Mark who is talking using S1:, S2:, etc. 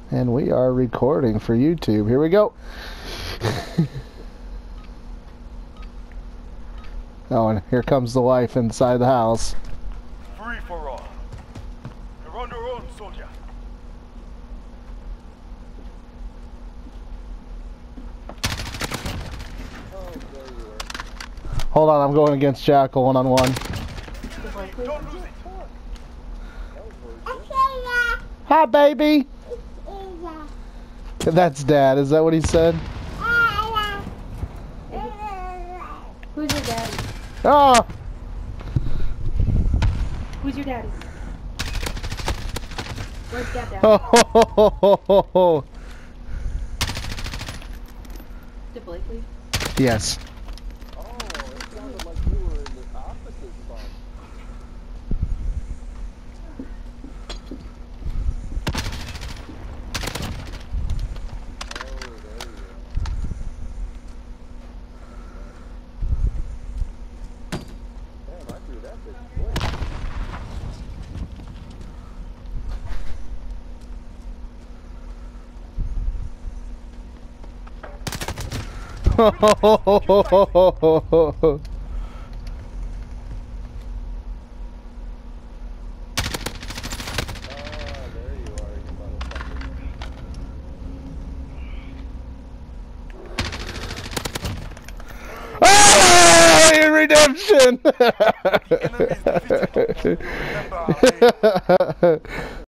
S1: And we are recording for YouTube. Here we go. Oh, and here comes the wife inside the house.
S2: Free for all. You're on your own, soldier.
S1: Hold on, I'm going against Jackal one-on-one.
S2: Don't lose it.
S1: Hi, baby. That's Dad. Is that what he said?
S3: Who's your daddy?
S1: Oh!
S3: Who's your daddy? Where's Dad?
S1: Oh!
S3: Is it Blakely?
S1: Yes.
S4: Oh, it sounded like you were in the opposite spot. Oh, there you go. Damn, I threw that bitch quick. There you are, you motherfucker.
S1: Ah! Redemption!
S2: The enemy is defeated. Remember our aim.